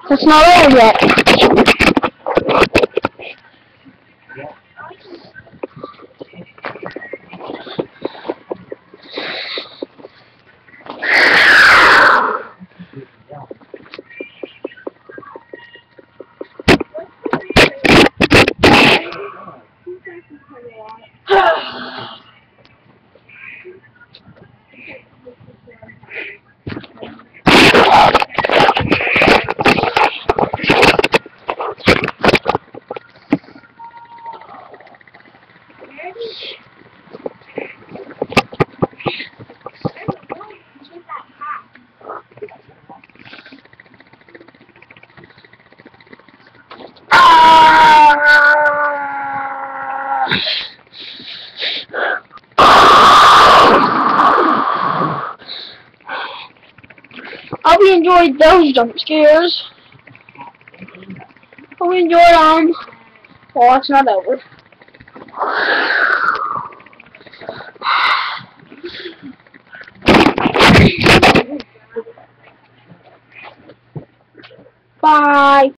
It's not over yet. Hope you enjoyed those jump scares. Hope you enjoyed them. Well, it's not over. Bye.